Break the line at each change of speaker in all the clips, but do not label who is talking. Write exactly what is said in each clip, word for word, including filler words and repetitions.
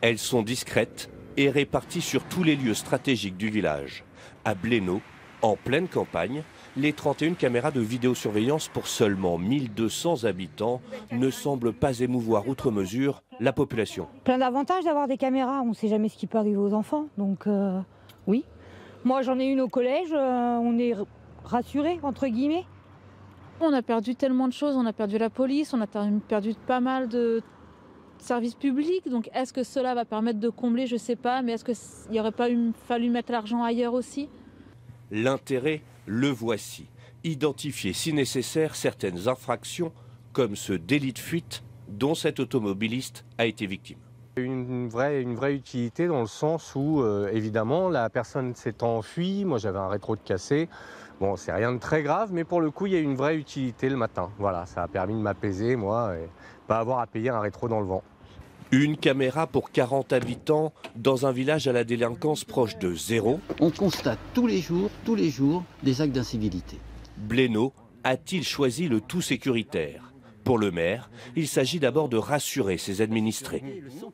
Elles sont discrètes et réparties sur tous les lieux stratégiques du village. À Blénod, en pleine campagne, les trente et une caméras de vidéosurveillance pour seulement mille deux cents habitants ne semblent pas émouvoir outre mesure la population.
Plein d'avantages d'avoir des caméras, on ne sait jamais ce qui peut arriver aux enfants, donc euh, oui. Moi j'en ai une au collège, euh, on est rassurés entre guillemets.
On a perdu tellement de choses, on a perdu la police, on a perdu pas mal de services publics, donc est-ce que cela va permettre de combler, je ne sais pas, mais est-ce qu'il n'y aurait pas eu, fallu mettre l'argent ailleurs aussi?
L'intérêt, le voici. Identifier si nécessaire certaines infractions comme ce délit de fuite dont cet automobiliste a été victime.
Une vraie, une vraie utilité dans le sens où, euh, évidemment, la personne s'est enfuie. Moi, j'avais un rétro de cassé. Bon, c'est rien de très grave, mais pour le coup, il y a une vraie utilité le matin. Voilà, ça a permis de m'apaiser, moi, et pas avoir à payer un rétro dans le vent.
Une caméra pour quarante habitants dans un village à la délinquance proche de zéro.
On constate tous les jours, tous les jours, des actes d'incivilité.
Blénod a-t-il choisi le tout sécuritaire? Pour le maire, il s'agit d'abord de rassurer ses administrés.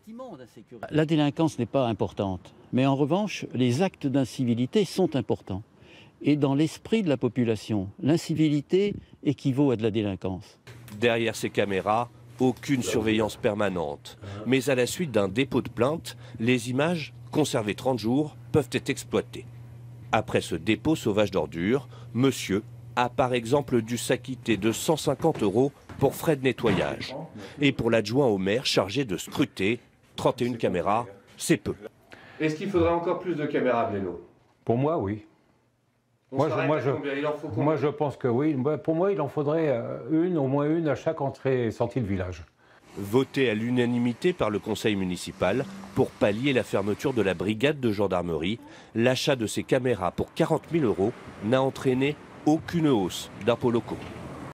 La délinquance n'est pas importante, mais en revanche, les actes d'incivilité sont importants. Et dans l'esprit de la population, l'incivilité équivaut à de la délinquance.
Derrière ces caméras, aucune surveillance permanente. Mais à la suite d'un dépôt de plainte, les images, conservées trente jours, peuvent être exploitées. Après ce dépôt sauvage d'ordures, monsieur a par exemple dû s'acquitter de cent cinquante euros pour frais de nettoyage. Et pour l'adjoint au maire chargé de scruter, trente et une caméras, c'est peu. Est-ce qu'il faudrait encore plus de caméras, Blénod?
Pour moi, oui. Moi je, moi, je, moi, je pense que oui. Pour moi, il en faudrait une, au moins une, à chaque entrée et sortie de village.
Voté à l'unanimité par le conseil municipal pour pallier la fermeture de la brigade de gendarmerie, l'achat de ces caméras pour quarante mille euros n'a entraîné aucune hausse d'impôts locaux.